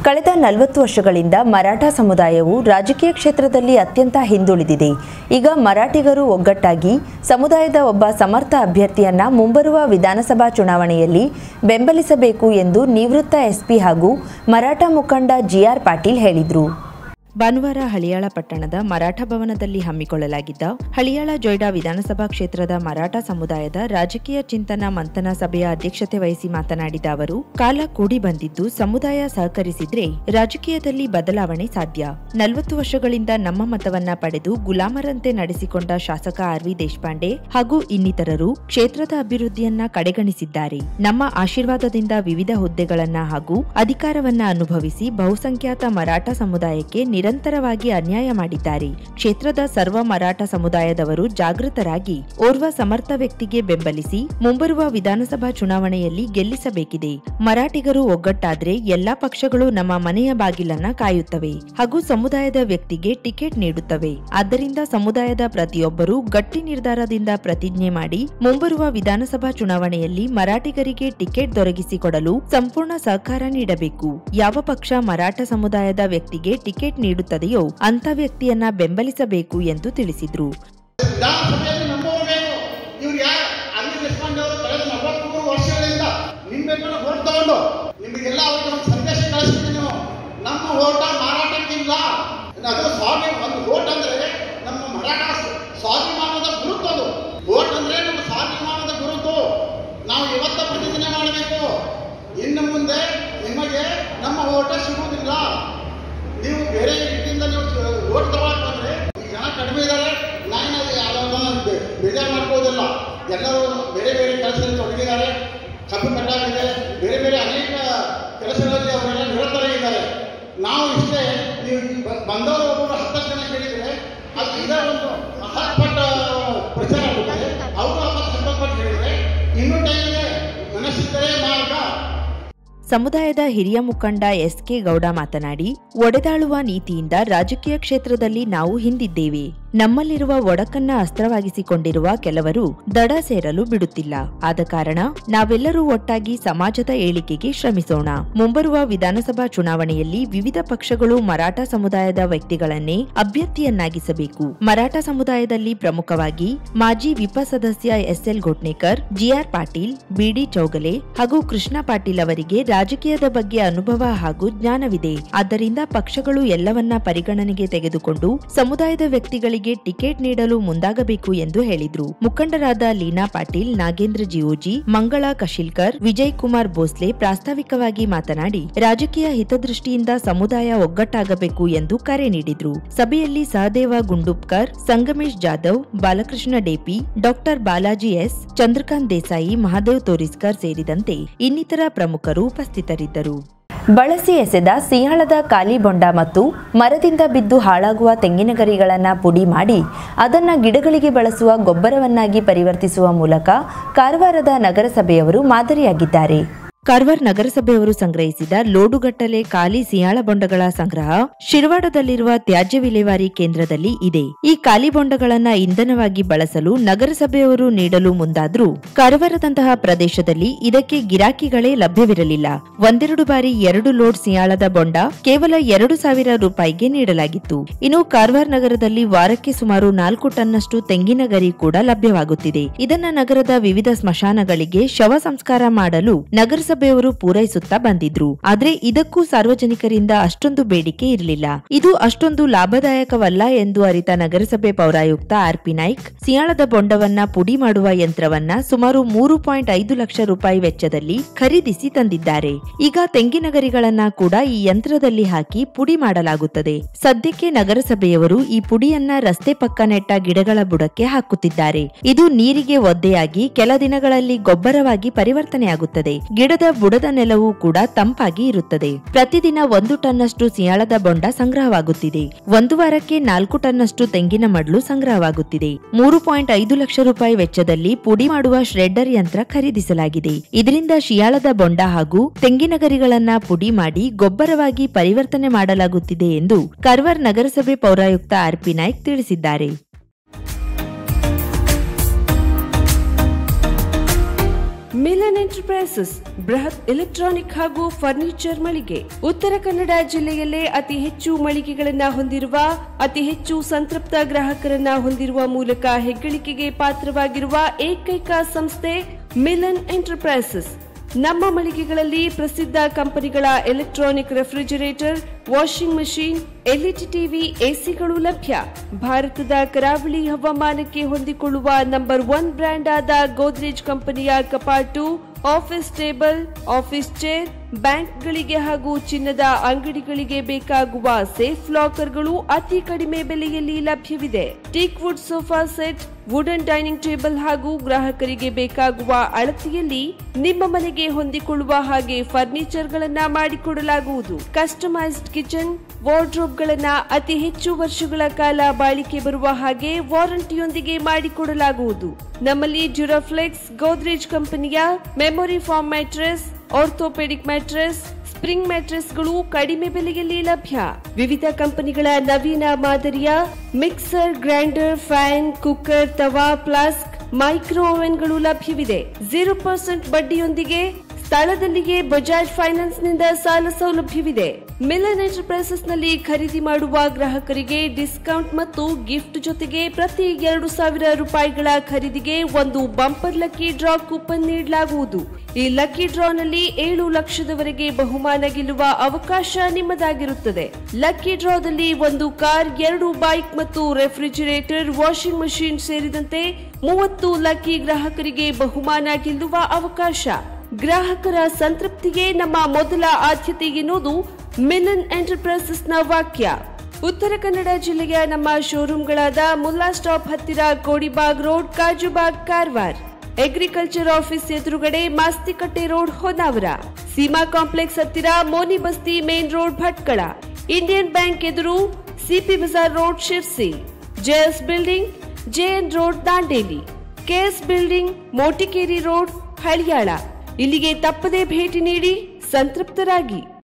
ಕಳೆದ 40 ವರ್ಷಗಳಿಂದ ಮರಾಠ ಸಮುದಾಯವು ರಾಜಕೀಯ ಕ್ಷೇತ್ರದಲ್ಲಿ ಅತ್ಯಂತ ಹಿಂದುಳಿದಿದೆ. ಈಗ ಮರಾಠಿಗರು ಒಗ್ಗಟ್ಟಾಗಿ ಸಮುದಾಯದ ಒಬ್ಬ ಸಮರ್ಥ ಅಭ್ಯರ್ಥಿಯನ್ನ ಮುಂಬರುವ ವಿಧಾನಸಭಾ ಚುನಾವಣೆಯಲ್ಲಿ ಬೆಂಬಲಿಸಬೇಕು ಎಂದು ನಿವೃತ್ತ ಎಸ್ಪಿ ಹಾಗೂ ಮರಾಠ ಮುಖಂಡ ಜಿಆರ್ ಪಾಟೀಲ್ ಹೇಳಿದರು. ಭಾನುವಾರ ಹಳಿಯಾಳ ಪಟ್ಟಣದ ಮರಾಠ ಭವನದಲ್ಲಿ ಹಮ್ಮಿಕೊಳ್ಳಲಾಗಿದ್ದ ಹಳಿಯಾಳ ಜೊಯ್ಡಾ ವಿಧಾನಸಭಾ ಕ್ಷೇತ್ರದ ಮರಾಠ ಸಮುದಾಯದ ರಾಜಕೀಯ ಚಿಂತನ ಮಂಥನ ಸಭೆಯ ಅಧ್ಯಕ್ಷತೆ ವಹಿಸಿ ಮಾತನಾಡಿದ ಅವರು, ಕಾಲ ಕೂಡಿ ಬಂದಿದ್ದು ಸಮುದಾಯ ಸಹಕರಿಸಿದ್ರೆ ರಾಜಕೀಯದಲ್ಲಿ ಬದಲಾವಣೆ ಸಾಧ್ಯ. 40 ವರ್ಷಗಳಿಂದ ನಮ್ಮ ಮತವನ್ನ ಪಡೆದು ಗುಲಾಮರಂತೆ ನಡೆಸಿಕೊಂಡ ಶಾಸಕ ಆರ್.ವಿ. ದೇಶಪಾಂಡೆ ಹಾಗೂ ಇನ್ನಿತರರು ಕ್ಷೇತ್ರದ ಅಭಿವೃದ್ಧಿಯನ್ನ ಕಡೆಗಣಿಸಿದ್ದಾರೆ. ನಮ್ಮ ಆಶೀರ್ವಾದದಿಂದ ವಿವಿಧ ಹುದ್ದೆಗಳನ್ನ ಹಾಗೂ ಅಧಿಕಾರವನ್ನ ಅನುಭವಿಸಿ ಬಹುಸಂಖ್ಯಾತ ಮರಾಠ ಸಮುದಾಯಕ್ಕೆ ನಿರಂತರವಾಗಿ ಅನ್ಯಾಯ ಮಾಡಿದ್ದಾರೆ. ಕ್ಷೇತ್ರದ ಸರ್ವ ಮರಾಠ ಸಮುದಾಯದವರು ಜಾಗೃತರಾಗಿ ಓರ್ವ ಸಮರ್ಥ ವ್ಯಕ್ತಿಗೆ ಬೆಂಬಲಿಸಿ ಮುಂಬರುವ ವಿಧಾನಸಭಾ ಚುನಾವಣೆಯಲ್ಲಿ ಗೆಲ್ಲಿಸಬೇಕಿದೆ. ಮರಾಠಿಗರು ಒಗ್ಗಟ್ಟಾದ್ರೆ ಎಲ್ಲಾ ಪಕ್ಷಗಳು ನಮ್ಮ ಮನೆಯ ಬಾಗಿಲನ್ನ ಕಾಯುತ್ತವೆ ಹಾಗೂ ಸಮುದಾಯದ ವ್ಯಕ್ತಿಗೆ ಟಿಕೆಟ್ ನೀಡುತ್ತವೆ. ಆದ್ದರಿಂದ ಸಮುದಾಯದ ಪ್ರತಿಯೊಬ್ಬರೂ ಗಟ್ಟಿ ನಿರ್ಧಾರದಿಂದ ಪ್ರತಿಜ್ಞೆ ಮಾಡಿ ಮುಂಬರುವ ವಿಧಾನಸಭಾ ಚುನಾವಣೆಯಲ್ಲಿ ಮರಾಠಿಗರಿಗೆ ಟಿಕೆಟ್ ದೊರಕಿಸಿಕೊಡಲು ಸಂಪೂರ್ಣ ಸಹಕಾರ ನೀಡಬೇಕು. ಯಾವ ಪಕ್ಷ ಮರಾಠ ಸಮುದಾಯದ ವ್ಯಕ್ತಿಗೆ ಟಿಕೆಟ್ ನೀಡುತ್ತದೆಯೋ ಅಂತ ವ್ಯಕ್ತಿಯನ್ನ ಬೆಂಬಲಿಸಬೇಕು ಎಂದು ತಿಳಿಸಿದ್ರು. ನಾವು ಇವತ್ತ ಪ್ರತಿಜ್ಞೆ ಮಾಡಬೇಕು. ಇನ್ನು ಮುಂದೆ ನಿಮಗೆ ನಮ್ಮ ಓಟ ಸಿಗುವುದಿಲ್ಲ. ನೀವು ಬೇರೆ ರೀತಿಯಿಂದ ನೀವು ಓಟ್ ತಗೊಳಕ್ ಬಂದ್ರೆ ಜನ ಕಡಿಮೆ ಇದ್ದಾರೆ. ನಾನು ಯಾವ್ದಾದ್ರು ಬೇಜಾರು ಮಾಡ್ಕೋದಿಲ್ಲ. ಎಲ್ಲರೂ ಬೇರೆ ಬೇರೆ ಕೆಲಸದಲ್ಲಿ ತೊಡಗಿದ್ದಾರೆ. ಕಬ್ಬು ಕಟ್ಟಾಗಿದೆ, ಬೇರೆ ಬೇರೆ ಅನೇಕ ಕೆಲಸಗಳಲ್ಲಿ ಅವರೆಲ್ಲ ನಿರತರಾಗಿದ್ದಾರೆ. ನಾವು ಇಷ್ಟೇ ನೀವು ಬಂದವರು ಒಬ್ಬರು 10 ಜನ ಕೇಳಿದರೆ ಅದು ಇದರ ಒಂದು ಹತ್ತಪಟ್ಟ ಪ್ರಚಾರ ಆಗುತ್ತದೆ. ಅವರು 10 ಪಟ್ಟು ಹೇಳಿದರೆ ಇನ್ನೂ ಟೈಮ್ ಇದೆ, ಮನಸ್ಸಿದ್ದರೆ ಮಾರ್ಗ. ಸಮುದಾಯದ ಹಿರಿಯ ಮುಖಂಡ ಎಸ್.ಕೆ. ಗೌಡ ಮಾತನಾಡಿ, ಒಡೆದಾಳುವ ನೀತಿಯಿಂದ ರಾಜಕೀಯ ಕ್ಷೇತ್ರದಲ್ಲಿ ನಾವು ಹಿಂದಿದ್ದೇವೆ. ನಮ್ಮಲ್ಲಿರುವ ಒಡಕನ್ನ ಅಸ್ತ್ರವಾಗಿಸಿಕೊಂಡಿರುವ ಕೆಲವರು ದಡ ಸೇರಲು ಬಿಡುತ್ತಿಲ್ಲ. ಆದ ಕಾರಣ ನಾವೆಲ್ಲರೂ ಒಟ್ಟಾಗಿ ಸಮಾಜದ ಏಳಿಗೆಗೆ ಶ್ರಮಿಸೋಣ. ಮುಂಬರುವ ವಿಧಾನಸಭಾ ಚುನಾವಣೆಯಲ್ಲಿ ವಿವಿಧ ಪಕ್ಷಗಳು ಮರಾಠ ಸಮುದಾಯದ ವ್ಯಕ್ತಿಗಳನ್ನೇ ಅಭ್ಯರ್ಥಿಯನ್ನಾಗಿಸಬೇಕು. ಮರಾಠ ಸಮುದಾಯದಲ್ಲಿ ಪ್ರಮುಖವಾಗಿ ಮಾಜಿ ವಿಪ ಸದಸ್ಯ ಎಸ್.ಎಲ್. ಘೋಟ್ನೇಕರ್, ಜಿಆರ್ ಪಾಟೀಲ್, ಬಿಡಿ ಚೌಗಲೆ ಹಾಗೂ ಕೃಷ್ಣ ಪಾಟೀಲ್ ಅವರಿಗೆ ರಾಜಕೀಯದ ಬಗ್ಗೆ ಅನುಭವ ಹಾಗೂ ಜ್ಞಾನವಿದೆ. ಆದ್ದರಿಂದ ಪಕ್ಷಗಳು ಎಲ್ಲವನ್ನ ಪರಿಗಣನೆಗೆ ತೆಗೆದುಕೊಂಡು ಸಮುದಾಯದ ವ್ಯಕ್ತಿಗಳಿಗೆ ಟಿಕೆಟ್ ನೀಡಲು ಮುಂದಾಗಬೇಕು ಎಂದು ಹೇಳಿದ್ರು. ಮುಖಂಡರಾದ ಲೀನಾ ಪಾಟೀಲ್, ನಾಗೇಂದ್ರ ಜಿಯೋಜಿ, ಮಂಗಳಾ ಕಶಿಲ್ಕರ್, ವಿಜಯ್ ಕುಮಾರ್ ಭೋಸ್ಲೆ ಪ್ರಾಸ್ತಾವಿಕವಾಗಿ ಮಾತನಾಡಿ ರಾಜಕೀಯ ಹಿತದೃಷ್ಟಿಯಿಂದ ಸಮುದಾಯ ಒಗ್ಗಟ್ಟಾಗಬೇಕು ಎಂದು ಕರೆ ನೀಡಿದ್ರು. ಸಭೆಯಲ್ಲಿ ಸಹದೇವ ಗುಂಡುಪ್ಕರ್, ಸಂಗಮೇಶ್ ಜಾಧವ್, ಬಾಲಕೃಷ್ಣ ಡೇಪಿ, ಡಾಕ್ಟರ್ ಬಾಲಾಜಿ ಎಸ್, ಚಂದ್ರಕಾಂತ್ ದೇಸಾಯಿ, ಮಹಾದೇವ್ ತೋರಿಸ್ಕರ್ ಸೇರಿದಂತೆ ಇನ್ನಿತರ ಪ್ರಮುಖರು ಉಪಸ್ಥಿತರಿದ್ದರು. ಬಳಸಿ ಎಸೆದ ಸಿಂಹಳದ ಖಾಲಿ ಬೊಂಡ ಮತ್ತು ಮರದಿಂದ ಬಿದ್ದು ಹಾಳಾಗುವ ತೆಂಗಿನ ಗರಿಗಳನ್ನು ಪುಡಿ ಮಾಡಿ ಅದನ್ನು ಗಿಡಗಳಿಗೆ ಬಳಸುವ ಗೊಬ್ಬರವನ್ನಾಗಿ ಪರಿವರ್ತಿಸುವ ಮೂಲಕ ಕಾರವಾರದ ನಗರಸಭೆಯವರು ಮಾದರಿಯಾಗಿದ್ದಾರೆ. ಕಾರವಾರ ನಗರಸಭೆಯವರು ಸಂಗ್ರಹಿಸಿದ ಲೋಡುಗಟ್ಟಲೆ ಖಾಲಿ ಸಿಂಹಾಳ ಬೊಂಡಗಳ ಸಂಗ್ರಹ ಶಿರವಾಡದಲ್ಲಿರುವ ತ್ಯಾಜ್ಯ ವಿಲೇವಾರಿ ಕೇಂದ್ರದಲ್ಲಿ ಇದೆ. ಈ ಖಾಲಿ ಬೊಂಡಗಳನ್ನ ಇಂಧನವಾಗಿ ಬಳಸಲು ನಗರಸಭೆಯವರು ನೀಡಲು ಮುಂದಾದ್ರೂ ಕಾರವಾರದಂತಹ ಪ್ರದೇಶದಲ್ಲಿ ಇದಕ್ಕೆ ಗಿರಾಕಿಗಳೇ ಲಭ್ಯವಿರಲಿಲ್ಲ. ಒಂದೆರಡು ಬಾರಿ 2 ಲೋಡ್ ಸಿಂಹಾಳದ ಬೊಂಡ ಕೇವಲ 2,000 ರೂಪಾಯಿಗೆ ನೀಡಲಾಗಿತ್ತು. ಇನ್ನು ಕಾರವಾರ ನಗರದಲ್ಲಿ ವಾರಕ್ಕೆ ಸುಮಾರು 4 ಟನ್ನಷ್ಟು ತೆಂಗಿನ ಗರಿ ಕೂಡ ಲಭ್ಯವಾಗುತ್ತಿದೆ. ಇದನ್ನ ನಗರದ ವಿವಿಧ ಸ್ಮಶಾನಗಳಿಗೆ ಶವ ಸಂಸ್ಕಾರ ಮಾಡಲು ನಗರಸಭೆಯವರು ಪೂರೈಸುತ್ತಾ ಬಂದಿದ್ರು. ಆದ್ರೆ ಇದಕ್ಕೂ ಸಾರ್ವಜನಿಕರಿಂದ ಅಷ್ಟೊಂದು ಬೇಡಿಕೆ ಇರಲಿಲ್ಲ. ಇದು ಅಷ್ಟೊಂದು ಲಾಭದಾಯಕವಲ್ಲ ಎಂದು ಅರಿತ ನಗರಸಭೆ ಪೌರಾಯುಕ್ತ ಆರ್.ಪಿ. ನಾಯ್ಕ್ ಸಿಂಹಾಳದ ಬೊಂಡವನ್ನ ಪುಡಿ ಮಾಡುವ ಯಂತ್ರವನ್ನ ಸುಮಾರು 3.5 ಲಕ್ಷ ರೂಪಾಯಿ ವೆಚ್ಚದಲ್ಲಿ ಖರೀದಿಸಿ ತಂದಿದ್ದಾರೆ. ಈಗ ತೆಂಗಿನ ಗರಿಗಳನ್ನ ಕೂಡ ಈ ಯಂತ್ರದಲ್ಲಿ ಹಾಕಿ ಪುಡಿ ಮಾಡಲಾಗುತ್ತದೆ. ಸದ್ಯಕ್ಕೆ ನಗರಸಭೆಯವರು ಈ ಪುಡಿಯನ್ನ ರಸ್ತೆ ಪಕ್ಕ ನೆಟ್ಟ ಗಿಡಗಳ ಬುಡಕ್ಕೆ ಹಾಕುತ್ತಿದ್ದಾರೆ. ಇದು ನೀರಿಗೆ ಒದ್ದೆಯಾಗಿ ಕೆಲ ದಿನಗಳಲ್ಲಿ ಗೊಬ್ಬರವಾಗಿ ಪರಿವರ್ತನೆಯಾಗುತ್ತದೆ. ಗಿಡದ ಬುಡದ ನೆಲವೂ ಕೂಡ ತಂಪಾಗಿ ಇರುತ್ತದೆ. ಪ್ರತಿದಿನ 1 ಟನ್ನಷ್ಟು ಸಿಂಹಾಳದ ಬೊಂಡ ಸಂಗ್ರಹವಾಗುತ್ತಿದೆ. ಒಂದು ವಾರಕ್ಕೆ 4 ಟನ್ನಷ್ಟು ತೆಂಗಿನ ಮಡ್ಲು ಸಂಗ್ರಹವಾಗುತ್ತಿದೆ. 3.5 ಲಕ್ಷ ರೂಪಾಯಿ ವೆಚ್ಚದಲ್ಲಿ ಪುಡಿ ಮಾಡುವ ಶ್ರೆಡ್ಡರ್ ಯಂತ್ರ ಖರೀದಿಸಲಾಗಿದೆ. ಇದರಿಂದ ಸಿಂಹಾಳದ ಬೊಂಡ ಹಾಗೂ ತೆಂಗಿನ ಗರಿಗಳನ್ನ ಪುಡಿ ಮಾಡಿ ಗೊಬ್ಬರವಾಗಿ ಪರಿವರ್ತನೆ ಮಾಡಲಾಗುತ್ತಿದೆ ಎಂದು ಕಾರವಾರ ನಗರಸಭೆ ಪೌರಾಯುಕ್ತ ಆರ್.ಪಿ. ನಾಯ್ಕ್ ತಿಳಿಸಿದ್ದಾರೆ. ಮಿಲನ್ ಎಂಟರ್ಪ್ರೈಸಸ್ ಬೃಹತ್ ಎಲೆಕ್ಟ್ರಾನಿಕ್ ಹಾಗೂ ಫರ್ನಿಚರ್ ಮಳಿಗೆ. ಉತ್ತರ ಕನ್ನಡ ಜಿಲ್ಲೆಯಲ್ಲೇ ಅತಿ ಹೆಚ್ಚು ಮಳಿಗೆಗಳನ್ನ ಹೊಂದಿರುವ, ಅತಿ ಹೆಚ್ಚು ಸಂತೃಪ್ತ ಗ್ರಾಹಕರನ್ನ ಹೊಂದಿರುವ ಮೂಲಕ ಹೆಗ್ಗಳಿಕೆಗೆ ಪಾತ್ರವಾಗಿರುವ ಏಕೈಕ ಸಂಸ್ಥೆ ಮಿಲನ್ ಎಂಟರ್ಪ್ರೈಸಸ್. ನಮ್ಮ ಮಳಿಗೆಗಳಲ್ಲಿ ಪ್ರಸಿದ್ಧ ಕಂಪನಿಗಳ electronic refrigerator, washing machine, LED TV, ಎಸಿಗಳು ಲಭ್ಯ. ಭಾರತದ ಕರಾವಳಿ ಹವಾಮಾನಕ್ಕೆ ಹೊಂದಿಕೊಳ್ಳುವ ನಂಬರ್ 1 ಬ್ರ್ಯಾಂಡ್ ಆದ ಗೋದ್ರೇಜ್ ಕಂಪನಿಯ ಕಪಾಟು, ಆಫೀಸ್ ಟೇಬಲ್, ಆಫೀಸ್ ಚೇರ್, ಬ್ಯಾಂಕ್ಗಳಿಗೆ ಹಾಗೂ ಚಿನ್ನದ ಅಂಗಡಿಗಳಿಗೆ ಬೇಕಾಗುವ ಸೇಫ್ ಲಾಕರ್ಗಳು ಅತಿ ಕಡಿಮೆ ಬೆಲೆಯಲ್ಲಿ ಲಭ್ಯವಿದೆ. Teak wood sofa set, wooden dining table ಹಾಗೂ ಗ್ರಾಹಕರಿಗೆ ಬೇಕಾಗುವ ಅಳತೆಯಲ್ಲಿ ನಿಮ್ಮ ಮನೆಗೆ ಹೊಂದಿಕೊಳ್ಳುವ ಹಾಗೆ ಫರ್ನಿಚರ್ ಗಳನ್ನ ಮಾಡಿಕೊಡಲಾಗುವುದು. ಕಸ್ಟಮೈಸ್ಡ್ ಕಿಚನ್, ವಾರ್ಡ್ರೋಬ್ ಗಳನ್ನ ಅತಿ ಹೆಚ್ಚು ವರ್ಷಗಳ ಕಾಲ ಬಾಳಿಕೆ ಬರುವ ಹಾಗೆ ವಾರಂಟಿಯೊಂದಿಗೆ ಮಾಡಿಕೊಡಲಾಗುವುದು. ನಮ್ಮಲ್ಲಿ ಡ್ಯೂರಾಫ್ಲೆಕ್ಸ್, ಗೋದ್ರೇಜ್ ಕಂಪನಿಯ memory foam mattress, orthopedic mattress, spring ಮ್ಯಾಟ್ರೆಸ್ಗಳು ಕಡಿಮೆ ಬೆಲೆಯಲ್ಲಿ ಲಭ್ಯ. ವಿವಿಧ ಕಂಪನಿಗಳ ನವೀನ ಮಾದರಿಯ ಮಿಕ್ಸರ್, ಗ್ರೈಂಡರ್, ಫ್ಯಾನ್, ಕುಕ್ಕರ್, ತವಾ, ಫ್ಲಾಸ್ಕ್, ಮೈಕ್ರೋ ಓವೆನ್ಗಳು ಲಭ್ಯವಿದೆ. 0% ಬಡ್ಡಿಯೊಂದಿಗೆ ಸ್ಥಳದಲ್ಲಿಯೇ ಬಜಾಜ್ ಫೈನಾನ್ಸ್ ನಿಂದ ಸಾಲ ಸೌಲಭ್ಯವಿದೆ. ಮಿಲನ್ ಎಂಟರ್ಪ್ರೈಸಸ್ ನಲ್ಲಿ ಖರೀದಿ ಮಾಡುವ ಗ್ರಾಹಕರಿಗೆ ಡಿಸ್ಕೌಂಟ್ ಮತ್ತು ಗಿಫ್ಟ್ ಜೊತೆಗೆ ಪ್ರತಿ 2,000 ರೂಪಾಯಿಗಳ ಖರೀದಿಗೆ ಒಂದು ಬಂಪರ್ ಲಕ್ಕಿ ಡ್ರಾ ಕೂಪನ್ ನೀಡಲಾಗುವುದು. ಈ ಲಕ್ಕಿ ಡ್ರಾನಲ್ಲಿ 7 ಲಕ್ಷದವರೆಗೆ ಬಹುಮಾನ ಗೆಲ್ಲುವ ಅವಕಾಶ ನಿಮ್ಮದಾಗಿರುತ್ತದೆ. ಲಕ್ಕಿ ಡ್ರಾದಲ್ಲಿ 1 ಕಾರ್, 2 ಬೈಕ್ ಮತ್ತು ರೆಫ್ರಿಜರೇಟರ್, ವಾಷಿಂಗ್ ಮಷೀನ್ ಸೇರಿದಂತೆ 30 ಲಕ್ಕಿ ಗ್ರಾಹಕರಿಗೆ ಬಹುಮಾನ ಗೆಲ್ಲುವ ಅವಕಾಶ. ಗ್ರಾಹಕರ ಸಂತೃಪ್ತಿಗೆ ನಮ್ಮ ಮೊದಲ ಆದ್ಯತೆ ಎನ್ನುವುದು ಮಿಲನ್ ಎಂಟರ್ಪ್ರೈಸಸ್ನ ವಾಕ್ಯ. ಉತ್ತರ ಕನ್ನಡ ಜಿಲ್ಲೆಯ ನಮ್ಮ ಶೋರೂಮ್ಗಳಾದ ಮುಲ್ಲಾ ಸ್ಟಾಪ್ ಹತ್ತಿರ Kodibag road, Kajubag, Karwar. Agriculture office ಎದುರುಗಡೆ ಮಾಸ್ತಿಕಟ್ಟೆ ರೋಡ್, ಹೊನ್ನಾವರ. ಸೀಮಾ ಕಾಂಪ್ಲೆಕ್ಸ್ ಹತ್ತಿರ Moni Basti main road, Bhatkal. Indian bank ಎದುರು CP Bazar road, Sirsi. JS building, JN road, Dandeli. KS building, Motikeri road, Haliyal. ಇಲ್ಲಿಗೆ ತಪ್ಪದೇ ಭೇಟಿ ನೀಡಿ ಸಂತೃಪ್ತರಾಗಿ.